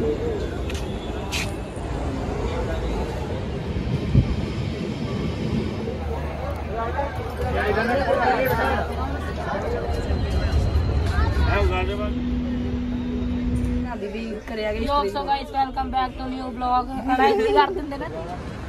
So guys, welcome back to new vlog. कर देंगे ना।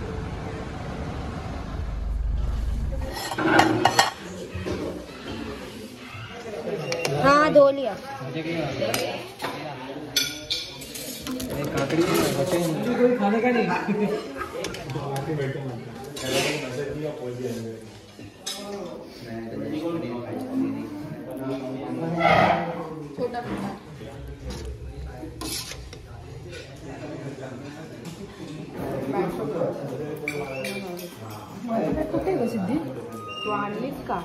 हाँ धो लिया। कोई खाने का नहीं। छोटा कुठे ग सिद्धी तू आणलीस का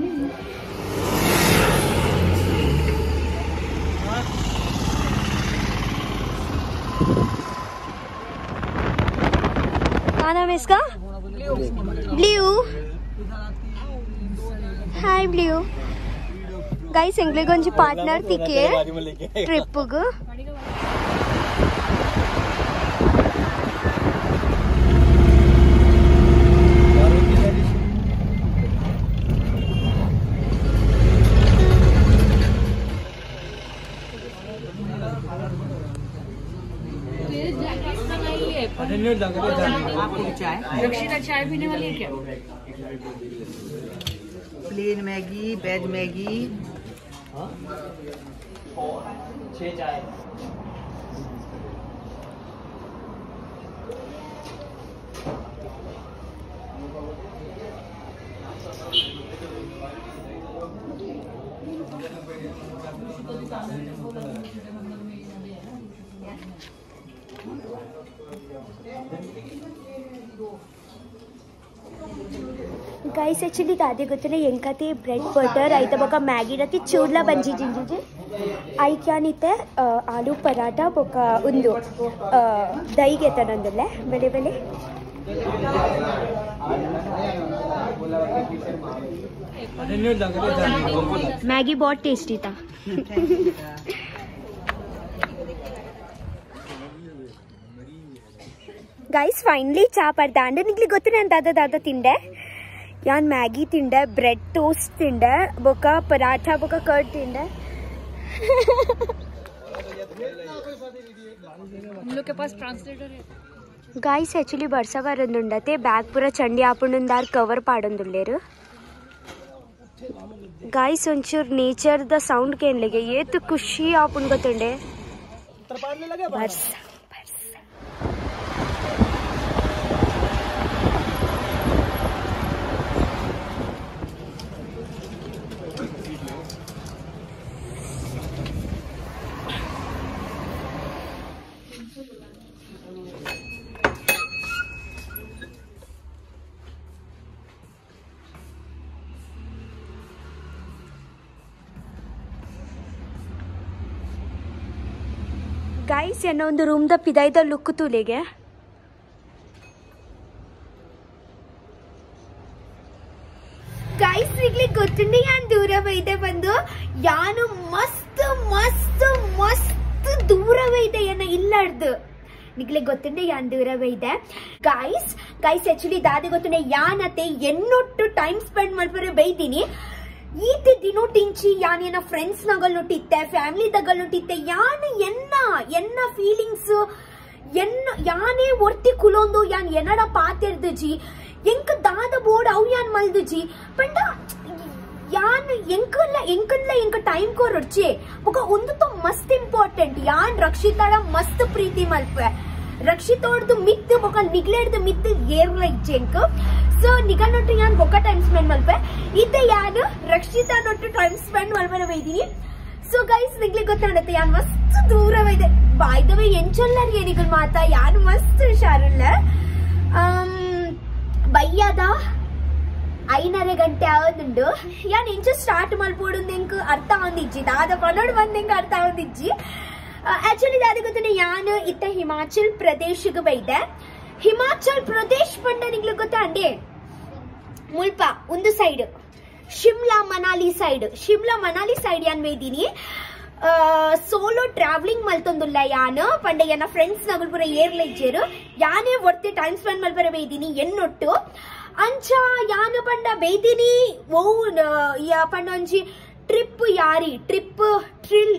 नाम है इसका ब्लू हाय ब्लू गाइस ಎಂಗ್ಲಿಗೊಂಜಿ ಪಾರ್ಟ್ನರ್ ತಿಕ್ಕೆ ಟ್ರಿಪ್ ಗ रक्षिता चाय पीने वाली है क्या? प्लेन मैगी, वेज मैगी, 6 चाय। गाइस एक्चुअली दादी ಗೊತ್ತಿಲ್ಲ ಎಂಕತಿ ಬ್ರೆಡ್ ಬಟರ್ ಐತ ಬೊಕ ಮ್ಯಾಗಿ ರತಿ ಚೂರ್ಲ ಬಂಜಿ ಜಿಂಜಿಜಿ ಐಕ್ಯಾನಿತೆ ಆಲೂ ಪರಾಠ ಬೊಕ ಉಂದು ದೈಗೆ ತನಂದಲೆ ಬೆಲೆ ಬೆಲೆ मैगी बहुत टेस्टी था गाइस फाइनली चा पड़ता निकली ಗೊತ್ತಿನ दादा दादा ತಿಂಡೆ यान मैगी तिंडे ब्रेड टोस्ट तिंडे बोका पराठा बोका कर्ड तिंडे हम लोग के पास ट्रांसलेटर है गाइस एक्चुअली वर्षा बरंदुंडते बैग पूरा चंडी आपुंडार कवर पाडंदुल्लेरु गाइस ಒಂಚೂರ್ ನೇಚರ್ ದ ಸೌಂಡ್ ಕೇಳಲಿಗೆ ಏತು ಖುಷಿ ಆಪುನ್ ಗೊತ್ತುಂಡೆ ಬಸ್ गाइस ಏನೋ ಒಂದು ರೂಮ್ ದ ಪಿದೈದ ಲುಕ್ ತುಲೆಗೆ गाइस ನಿಗ್ಲಿ ಗೊತ್ತುಂಡಿ ಯಾನ್ ದೂರ ಬೈದೆ ಬಂದು ಯಾನು ಮಸ್ತ್ ಮಸ್ತ್ ಮಸ್ತ್ ದೂರ ಬೈದೆ ಏನ ಇಲ್ಲಡ್ದು ನಿಗ್ಲೆ ಗೊತ್ತುಂಡೆ ಯಾನ್ ದೂರ ಬೈದೆ गाइस एक्चुअली ದಾದಿ ಗೊತ್ತುಂಡೆ ಯಾನತೆ ಎನ್ನೊಟ್ಟು ಟೈಮ್ ಸ್ಪೆಂಡ್ ಮಾಡ್ಪರೆ ಬೈದಿನಿ ಈತೆ ದಿನೋಟಿಂಚಿ ಯಾನ್ ಏನ ಫ್ರೆಂಡ್ಸ್ ನಗಲ್ ನುಟ್ಟಿತ್ತೆ ಫ್ಯಾಮಿಲಿ ತಗಲ್ ನುಟ್ಟಿತ್ತೆ ಯಾನ್ ಎನ್ನ ಫೀಲಿಂಗ್ಸ್ ಎನ್ನ ಯಾನೇ ಒರ್ತಿ ಕುಲೊಂದು ಯಾನ್ ಎನ್ನಡ ಪಾತೆರ್ದಜಿ ಎಂಕ ದಾದ ಬೋರ್ಡ್ ಅವ್ ಯಾನ್ ಮಲ್ದಜಿ ಪಂಡ ಯಾನ್ ಎಂಕ ಟೈಮ್ ಕೊರೊಡ್ಚೆ ಬೊಕ ಒಂದು ತೊ ಮಸ್ತ್ ಇಂಪಾರ್ಟೆಂಟ್ ಯಾನ್ ರಕ್ಷಿತಾಳ ಮಸ್ತ್ ಪ್ರೀತಿ ಮಲ್ಪೆ ರಕ್ಷಿತೋಡ್ದು ಮಿತ್ತು ಬೊಕ ನಿಗ್ಲೇಡ್ದು ಮಿತ್ತು ಏರ್ಲೈಕ್ ಎಂಕ ಸೊ ನಿಗಲ್ ನೊಟ್ಟು ಯಾನ್ ಬೊಕ ಟೈಮ್ ಸ್ಪೆಂಡ್ ಮಲ್ಪೆ ಇತ್ತೆ ಯಾನ್ ರಕ್ಷಿತಾ ನೊಟ್ಟು ಟೈಮ್ ಸ್ಪೆಂಡ್ ಮಲ್ಪನೆ ಬೈದಿನಿ ಸೊ ಗೈಸ್ ನಿಗ್ಲಿ ಗೊತ್ತಾಗತ್ತೆ ಯಾನ್ ಮಸ್ತ್ ದೂರ ಬೈದೆ ಬಾಯ್ ದ ವೇ ಎಂಚೊಲ್ಲರ್ ಏನಿಗಲ್ ಮಾತಾ ಯಾನ್ ಮಸ್ತ್ ಹುಷಾರಿಲ್ಲ ಬಯ್ಯದ 5:30 ಗಂಟೆ ಆವದುಂಡು ಯಾನ್ ಇಂಚ ಸ್ಟಾರ್ಟ್ ಮಲ್ಪೋಡು ಎಂಕ್ ಅರ್ಥ ಆಂದಿಜ್ಜಿ ದಾದ ಪನೋಡ್ ಬಂದೆಂಗ್ ಅರ್ಥ ಆಂದಿಜ್ಜಿ ಆಕ್ಚುಲಿ ದಾದ ಗೊತ್ತನೆ ಯಾನ್ ಇತ್ತ ಹಿಮಾಚಲ್ ಪ್ರದೇಶಕ್ಕೆ ಬೈದೆ ಹಿಮಾಚಲ್ ಪ್ರದೇಶ್ ಪಂಡ ನಿಗ್ಲಿ ಗೊತ್ತಾ ಅಂಡೆ ಮುಲ್ಪ ಒಂದು ಸೈಡ್ ಶಿಮ್ಲಾ ಮನಾಲಿ ಸೈಡ್ ಯಾನ್ ಬೈದಿನಿ ಸೋಲೋ ಟ್ರಾವೆಲಿಂಗ್ ಮಲ್ತೊಂದುಲ್ಲ ಯಾನ್ ಪಂಡ ಎನ್ನ ಫ್ರೆಂಡ್ಸ್ ನಗಲ್ ಪೂರ ಏರ್ಲ ಇಜ್ಜೇರು ಯಾನೇ ಒರ್ತಿ ಟೈಮ್ ಸ್ಪೆಂಡ್ ಮಲ್ಪರೆ ಬೇಯ್ದೀನಿ ಎನ್ನೊಟ್ಟು ಅಂಚ ಯಾನ್ ಪಂಡ ಬೇಯ್ದೀನಿ ಓ ಪಂಡ ಒಂಜಿ ಟ್ರಿಪ್ ಯಾರಿ ಟ್ರಿಪ್ ಟ್ರಿಲ್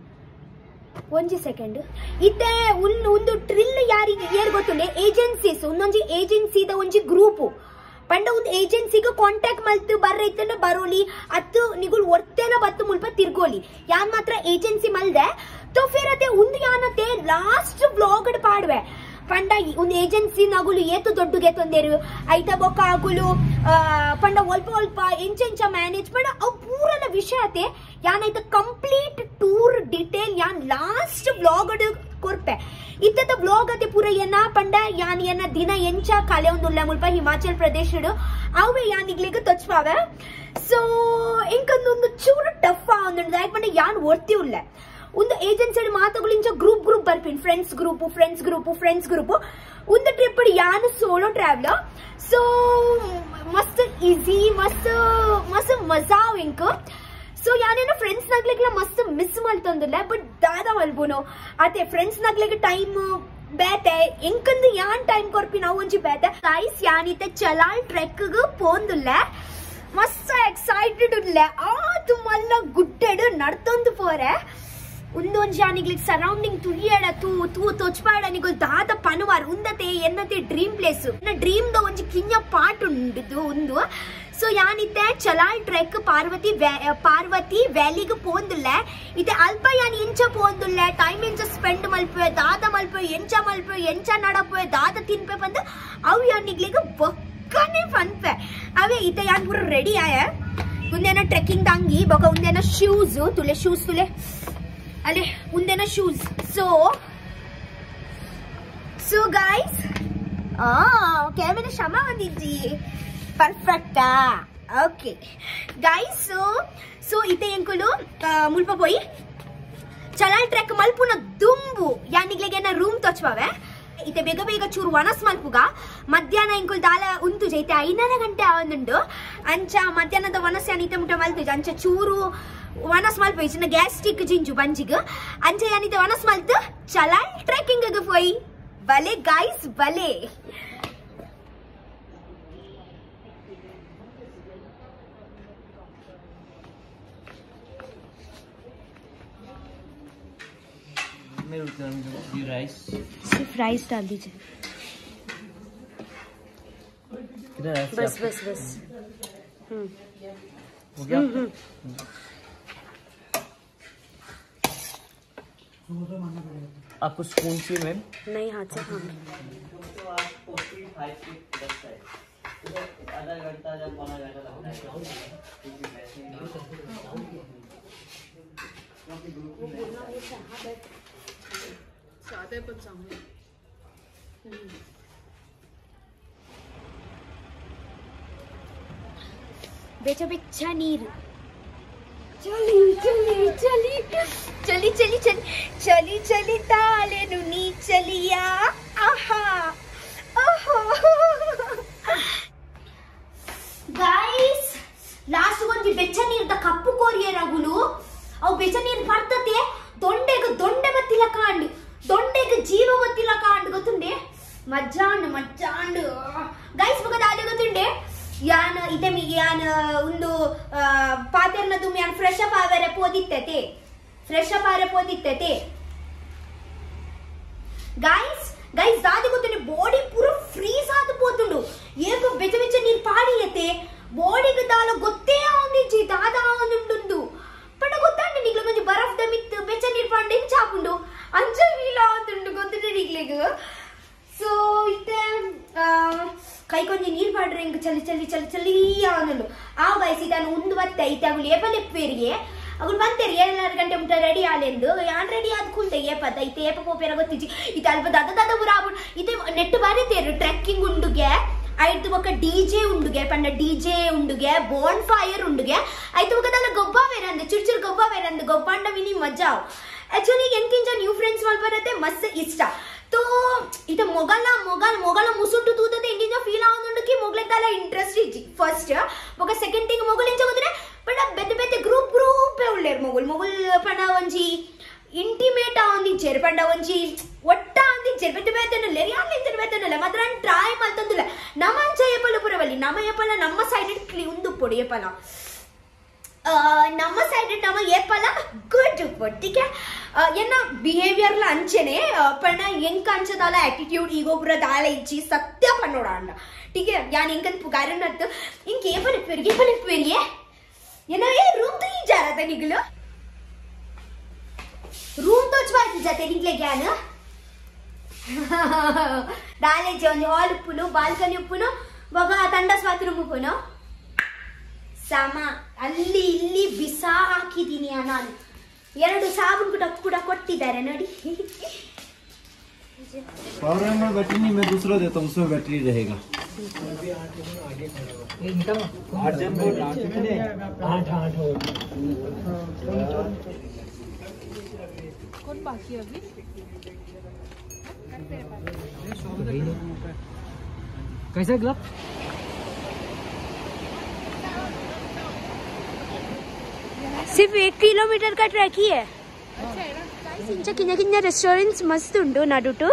ಒಂಜಿ ಸೆಕೆಂಡ್ ಇತ್ತೆ ಒಂದು ಟ್ರಿಲ್ ಯಾರಿಗೆ ಏರ್ ಗೊತ್ತುಂಡೆ ಏಜೆನ್ಸೀಸ್ ಒಂದೊಂಜಿ ಏಜೆನ್ಸಿದ ಒಂಜಿ ಗ್ರೂಪ್ ಪಂಡ ಒಂದು ಏಜೆನ್ಸಿಗೆ ಕಾಂಟ್ಯಾಕ್ಟ್ ಮಲ್ತು ಬರ್ರೈತನ ಬರೋಲಿ ಅತ್ತು ನಿಗುಲ್ ಒರ್ತೇನ ಬತ್ತು ಮುಲ್ಪ ತಿರ್ಗೋಲಿ ಯಾನ್ ಮಾತ್ರ ಏಜೆನ್ಸಿ ಮಲ್ದೆ ತೋ ಫಿರ್ ಅತೆ ಒಂದು ಯಾನತೆ ಲಾಸ್ಟ್ ವ್ಲಾಗ್ ಪಾಡ್ವೆ ಪಂಡ ಒಂದು ಏಜೆನ್ಸಿ ನಗುಲು ಏತು ದೊಡ್ಡಗೆ ತೊಂದೇರು ಐತ ಬೊಕ್ಕ ಆಗುಲು ಪಂಡ ಒಲ್ಪ ಒಲ್ಪ ಎಂಚೆಂಚ ಮ್ಯಾನೇಜ್ ಪಂಡ ಅವು ಪೂರನ ವಿಷಯ ಅತೆ ಯಾನೈತ ಕಂಪ್ಲೀಟ್ ಟೂರ್ ಡಿಟೇಲ್ ಯಾನ್ ಲಾಸ್ಟ್ ವ್ಲಾಗ್ ಕೊರ್ಪೆ ಇತ್ತ ವ್ಲಾಗ್ ಅತೆ ಪೂರ ಎನ್ನ ಪಂಡ ಯಾನ್ ಎನ್ನ ದಿನ ಎಂಚ ಕಲೆ ಒಂದುಲ್ಲ ಮುಲ್ಪ ಹಿಮಾಚಲ್ ಪ್ರದೇಶ ಅವೇ ಯಾನಿಗ್ಲಿಗೆ ತೊಚ್ಪಾವೆ ಸೊ ಇಂಕೊಂದೊಂದು ಚೂರು ಟಫ್ ಒಂದುಂಡು ಯಾಕೆ ಪಂಡ ಯಾನ್ ಒರ್ತಿ ಉಳ್ಳೆ ಒಂದು ಏಜೆನ್ಸಿ ಮಾತುಗಳಿಂಚ ಗ್ರೂಪ್ ಬರ್ಪಿನ್ ಫ್ರೆಂಡ್ಸ್ ಗ್ರೂಪ್ ಒಂದು ಟ್ರಿಪ್ ಯಾನು ಸೋಲೋ ಟ್ರಾವೆಲರ್ ಸೊ ಮಸ್ತ್ ಈಸಿ ಮಸ್ತ್ ಮಜಾ ಇಂಕ್ ಸೊ ಯಾನೇನೋ ಫ್ರೆಂಡ್ಸ್ ನಗ್ಲಿಕ್ಕೆ ಮಸ್ತ್ ಮಿಸ್ ಮಲ್ತೊಂದಿಲ್ಲ ಬಟ್ ದಾದ ಮಲ್ಬೋನು ಅದೇ ಫ್ರೆಂಡ್ಸ್ ನಗ್ಲಿಕ್ಕೆ ಟೈಮ್ ಬೇತೆ ಎಂಕಂದು ಯಾನ್ ಟೈಮ್ ಕೊರ್ಪಿ ನಾವು ಒಂಜಿ ಬೇತೆ ಗೈಸ್ ಯಾನಿತೆ ಚಲಾಲ್ ಟ್ರೆಕ್ ಪೋಂದುಲ್ಲ ಮಸ್ತ್ ಎಕ್ಸೈಟೆಡ್ ಉಲ್ಲ ಆದು ಮಲ್ಲ ಗುಡ್ಡೆಡ್ ನಡ್ತೊಂದು ಪೋರೆ ಒಂದೊಂದು ಜಾನಿಗ್ಲಿಗೆ ಸರೌಂಡಿಂಗ್ ತುಳಿಯಡ ತೂ ತೊಚ್ಪಾಡ ನಿಗುಲ್ ದಾದ ಪನುವಾರ್ ಉಂದತೆ ಎನ್ನತೆ ಡ್ರೀಮ್ ಪ್ಲೇಸ್ ಡ್ರೀಮ್ ದ ಒಂಜಿ ಕಿಂಜ ಪಾಟ್ ಉಂಡು ಒಂದು ಸೊ ಯಾನಿತ್ತೆ ಚಲಾಲ್ ಟ್ರೆಕ್ ಪಾರ್ವತಿ ವ್ಯಾಲಿಗೆ ಪೋಂದುಲ್ಲ ಇತ್ತೆ ಅಲ್ಪ ಯಾನ್ ಎಂಚ ಪೋಂದುಲ್ಲ ಟೈಮ್ ಎಂಚ ಸ್ಪೆಂಡ್ ಮಲ್ಪೆ ದಾದ ಮಲ್ಪೆ ಎಂಚ ನಡಪೆ ದಾದ ತಿನ್ಪೆ ಬಂದು ಅವು ಯಾನಿಗ್ಲಿಗೆ ಬೊಕ್ಕನೆ ಪನ್ಪೆ ಅವೇ ಇತ್ತೆ ಯಾನ್ ಪೂರ ರೆಡಿ ಆಯ ಉಂದೇನ ಟ್ರೆಕ್ಕಿಂಗ್ ದಂಗಿ ಬೊಕ ಉಂದೇನ ಶೂಸ್ ತುಲೆ ಅಲೆ ಉಂದೇನ ಶೂಸ್ ಸೊ ಗೈಸ್ ಕ್ಯಾಮೆರಾ ಶ್ರಮ ಬಂದಿಜ್ಜಿ ಪರ್ಫೆಕ್ಟಾ ಓಕೆ ಗೈಸ್ ಸೊ ಇತ್ತೆ ಎಂಕುಲು ಮುಲ್ಪ ಪೋಯಿ ಚಲಾಲ್ ಟ್ರೆಕ್ ಮಲ್ಪುನ ದುಂಬು ಯಾನಿಗ್ಲೆಗೆ ರೂಮ್ ತೊಚ್ವಾವೆ ಇತ್ತೆ ಬೇಗ ಚೂರು ವನಸ್ ಮಲ್ಪುಗ ಮಧ್ಯಾಹ್ನ ಇಂಕುಲ್ ದಾಲ ಉಂತು ಜೈತೆ 5:30 ಗಂಟೆ ಆವೊಂದುಂಡು ಅಂಚ ಮಧ್ಯಾಹ್ನದ ವನಸ್ ಯಾನಿತೆ ಮುಟ್ಟ ಮಲ್ತುಜ ಅಂಚ ಚೂರು ವನಸ್ ಮಲ್ಪ ಇಚ್ಚಿನ ಗ್ಯಾಸ್ಟ್ರಿಕ್ ಜಿಂಜು ಬಂಜಿಗ ಅಂಚ ಯಾನಿತೆ ವನಸ್ ಮಲ್ತು ಚಲಾಲ್ ಟ್ರೆಕ್ಕಿಂಗ್ ಪೋಯಿ ಬಲೆ ಗೈಸ್ ಬಲೆ सिर्फ राइस डाल दीजिए बस हो गया आपको स्पून से मैम नहीं हाथ से खाऊंगी आधा घंटा या पौना घंटा लगता है सादे पण चांगले बेचा नीर चली ताले नुनी चलिया आहा ओहो ಗೈಸ್ ಲಾಸ್ಟ್ ಒಂಜಿ ಬೆಚ್ಚ ನೀರ್ದ ಕಪ್ಪು ಕೋರಿಯರಗುಲು ಅವು ಬೆಚ್ಚ ನೀರು ಪಡ್ತತೆ ದೊಂಡೆ ಬತ್ತಿಲ ಕಾಂಡು ದೊಂಡೆಗೆ ಜೀವ ಬತ್ತಿಲ ಕಾಂಡು ಗೊತ್ತುಂಡೆ ಮಜ್ಜಾಂಡು ಗೈಸ್ ಮಗ ದಾದೆ ಗೊತ್ತುಂಡೆ ಯಾನ್ ಇತೆ ಮಿಗೆ ಯಾನ್ ಒಂದು ಪಾತೆರ್ನ ತುಮ್ ಯಾನ್ ಫ್ರೆಶ್ ಅಪ್ ಆವರೆ ಪೋದಿತ್ತತೆ ಗೈಸ್ ದಾದೆ ಗೊತ್ತುಂಡೆ ಬಾಡಿ ಪೂರ ಫ್ರೀಸ್ ಆದು ಪೋತುಂಡು ಏಕ ಬೆಚ್ಚ ನೀರು ಪಾಡಿಯತೆ ಬಾಡಿಗೆ ದಾಲ ಗೊತ್ತೇ ಆವೊಂದಿಜ್ಜಿ ದಾದ ಆವೊಂದುಂಡು ಪಂಡ ಗೊತ್ತಾಂಡೆ ನಿಗ್ಲ ಕೊಂಚ ಬರಫ್ದ ಮಿತ್ತು ಬೆಚ್ಚ ನೀರು ಪಾಂಡ ಎಂಚಾಪುಂಡು ಅಂಚ ಫೀಲ್ ಆವೊಂದುಂಡು ಗೊತ್ತಿದೆ ನಿಗ್ಲಿಗ ಸೊ ಇತ್ತೆ ಕೈ ಕೊಂಚ ನೀರು ಪಾಡ್ರೆ ಇಂಕ ಚಲಿ ಆವೊಂದುಂಡು ಆ ಗೈಸ್ ನಾನು ಉಂದು ಬತ್ತೆ ಐತೆ ಅಗುಲು ಏಪಲೆಪ್ಪೇರಿಗೆ ಅಗುಲು ಬಂತೇರಿ 7:30 ಗಂಟೆ ಮುಟ್ಟ ರೆಡಿ ಆಲೆಂದು ಯಾನ್ ರೆಡಿ ಆದ್ ಕುಂತೆ ಏಪದ ಐತೆ ಏಪ ಪೋಪೇರ ಗೊತ್ತಿಜ್ಜಿ ಇತ್ತೆ ಅಲ್ಪ ದದ ಬುರಾಬುಂಡು ಇತ್ತೆ ನೆಟ್ ಬಾರಿತೇರು ಟ್ರೆಕ್ಕಿಂಗ್ ಉಂಡುಗೆ ಐದು ಬೊಕ್ಕ ಡಿಜೆ ಉಂಡುಗೆ ಪಂಡ ಡಿಜೆ ಉಂಡುಗೆ ಬಾನ್ ಫೈರ್ ಉಂಡುಗೆ ಐದು ಬೊಕ್ಕ ದಾಲ ಗೊಬ್ಬ ಬೇರಂದು ಚುರ್ಚುರ್ ಗೊಬ್ಬ ಬೇರಂದು ಗೊಬ್ಬಂಡ ವಿನಿ ಮಜಾವ್ ಆಕ್ಚುಲಿ ಎಂಕಿಂಚ ನ್ಯೂ ಫ್ರೆಂಡ್ಸ್ ಮಲ್ಪರತೆ ಮಸ್ತ್ ಇಷ್ಟ तो इते मोगल मुसुट्टु तूतते इंगिंज फील आवुंदुंडुकी मोगले ताला इंट्रेस्ट इज्जि फर्स्ट ओके सेकंड थिंग मोगल इंच गोतरे पण बेते ग्रुप ए उल्लेर मोगल पण ಒಂಜಿ ಇಂಟಿಮೇಟ್ ಆಂದಿ ಜೆರ್ಪಂಡ ಒಂಜಿ ಒಟ್ಟ ಆಂದಿ ಜೆರ್ಪೆತ್ತಬೇತನಲ್ಲ ಯಾನೆ ಜೆರ್ಪೆತ್ತನಲ್ಲ ಮಾತ್ರ ಟ್ರೈ ಮಲ್ತಂದುಲ್ಲ ನಮಂಚ ಏಪಲ ಪುರವಲ್ಲಿ ನಮ್ಮ ಏಪಲ ನಮ್ಮ ಸೈಡ್ ಕ್ಲಿ ಉಂದು ಪೊಡಿ ಏಪಲ ನಮ್ಮ ಸೈಡ್ ನಮ್ಮ ಏಪಲ ಗುಡ್ ಪೊಡ್ ठीक है ಏನ ಬಿಹೇವಿಯರ್ ಲ ಅಂಚನೆ ಪಣ ಎಂಕ ಅಂಚದಾಲ ಆಟಿಟ್ಯೂಡ್ ಈಗೋ ಪುರ ದಾಲ ಇಚ್ಚಿ ಸತ್ಯ ಪನ್ನೋಡ ಅಂಡ ठीक है ಯಾನ್ ಎಂಕನ್ ಪುಗಾರನ್ ಅತ್ತ ಇಂಕ ಏಪಲ ಪೆರಿಯೆ ಏನ ಏ ರೂಮ್ ತು ಈ ಜಾರತ ನಿಗಲು रूम तो छवायचं जाते निघले घ्या ना डालेचे म्हणजे हॉल उಪ್ಪುನು ಬಾಲ್ಕನಿ ಉಪ್ಪುನು ಬಗ ತಂಡಸ್ ಬಾತ್ರೂಮ್ ಉಪ್ಪುನು ಸಮ ಅಲ್ಲಿ ಇಲ್ಲಿ ಬಿಸಾ ಹಾಕಿದೀನಿ ನಾನು 2 ಸಾಬೂನ್ ಕೂಡ ಕೊಟ್ಟಿದ್ದಾರೆ ನೋಡಿ पावर में बैटरी नहीं मैं दूसरा देता हूँ उसमें बैटरी रहेगा 8 जन को 8 कौन बाकी है अभी कैसा ग्लब सिर्फ 1 किलोमीटर का ट्रैक ही है अच्छा किन्ने रेस्टोरेंट्स मस्त उंडु नडुटु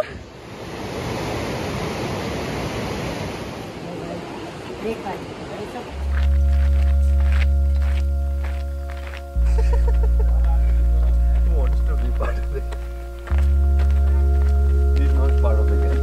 wants to be part of it. He's not part of the game.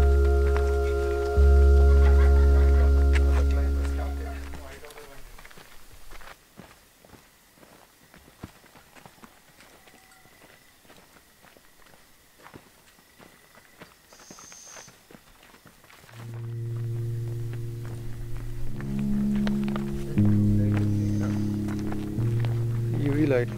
UV light.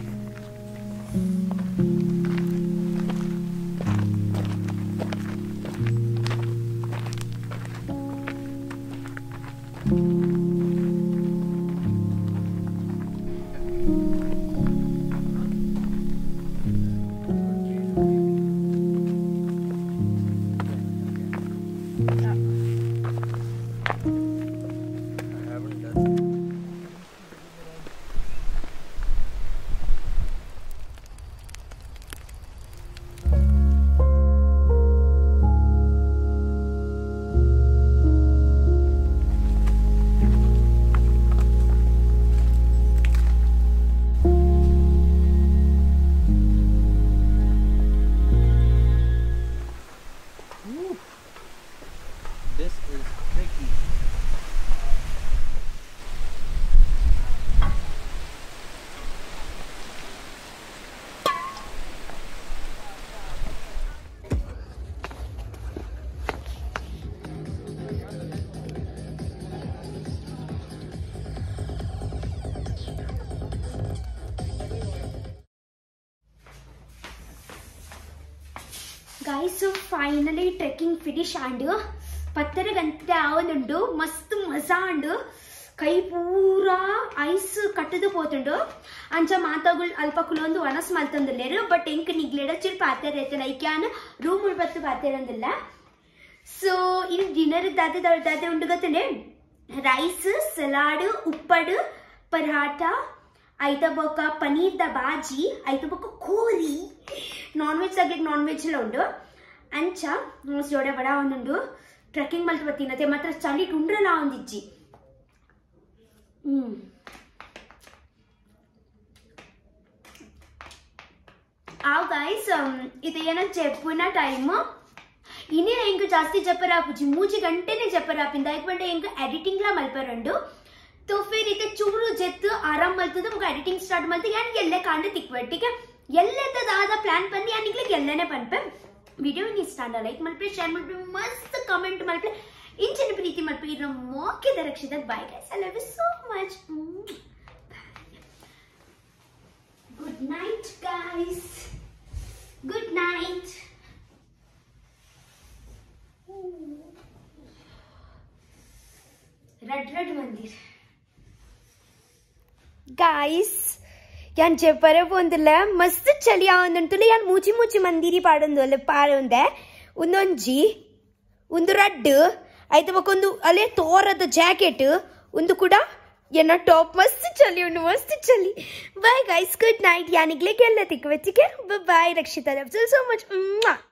This is tricky. Guys, so finally trekking finish and 10 ಗಂಟೆ ಆವನುಂಡು ಮಸ್ತ್ ಮಜಾ ಉಂಡು ಕೈ ಪೂರಾ ಐಸ್ ಕಟ್ಟದು ಪೋತುಂಡು ಅಂಚ ಮಾತಾಗುಲ್ ಅಲ್ಪ ಕುಲೊಂದು ವನಸ್ ಮಲ್ತಂದಿಲ್ಲೇರು ಬಟ್ ಎಂಕ್ ನಿಗ್ಲೇಡ ಚಿಲ್ ಪಾತೇರ್ ಐತನ ಐಕ್ಯಾನ್ ರೂಮ್ ಉಳ್ಬತ್ತು ಪಾತೇರಂದಿಲ್ಲ ಸೊ ಇನ್ ಡಿನ್ನರ್ ದಾದೆ ಉಂಡು ಗೊತ್ತನೆ ರೈಸ್ ಸಲಾಡ್ ಉಪ್ಪಡು ಪರಾಠ ಐತ ಬೊಕ್ಕ ಪನೀರ್ ದ ಬಾಜಿ ಐತ ಬೊಕ್ಕ ಕೋರಿ ನಾನ್ ವೆಜ್ ಬಗ್ಗೆ ನಾನ್ ವೆಜ್ ಎಲ್ಲ ಉಂಡು ಅಂಚ ಜೋಡೆ ಬಡ ಒಂದುಂಡು ಟ್ರೆಕ್ಕಿಂಗ್ ಮಲ್ತು ಬತ್ತೀನತೆ ಮಾತ್ರ ಚಳಿ ಟುಂಡ್ರಲ್ಲ ಒಂದಿಜ್ಜಿ ಆವ್ ಗೈಸ್ ಇದು ಏನ ಚೆಪ್ಪುನ ಟೈಮ್ ಇನ್ನೇ ಹೆಂಗ ಜಾಸ್ತಿ ಜಪ್ಪರಾಪುಜಿ 3 ಗಂಟೆನೆ ಜಪ್ಪರಾಪಿಂದ ಐಕ್ಬಂಡೆ ಹೆಂಗ ಎಡಿಟಿಂಗ್ ला ಮಲ್ಪರಂಡು तो फिर इते चूरू जेत आराम मल्तुद मुझे एडिटिंग स्टार्ट मल्ते यानी येल्ले कांडे तिक्वे ठीक है येल्ले तो दादा प्लान पन्नी यानी निकले येल्ले ने पन पे वीडियो नि स्टांड लाइक मल्पे शेयर मल्पे मस्त कमेंट मल्पे इंचिन प्रीति मल्पे इर मोके दरक्षित bye guys I love you so much good night guys good night रेड रेड मंदिर गाइस यान చెప్పరే పొందిలే మస్తు చలి ఆవుందంటులే యాన్ మూచి మూచి మందిరి పాడుందోలే పాడుంದೆ ಒಂದೊಂಜಿ ಒಂದು ರಡ್ ಐತ ಬಕೊಂದು ಅಲೆ ತೋರದ ಜಾಕೆಟ್ ಒಂದು ಕೂಡ ये ना टॉप मस्त चली बाय गाइस गुड नाइट यानी के लिए क्या ठीक है बाय बाय रक्षिता सो मच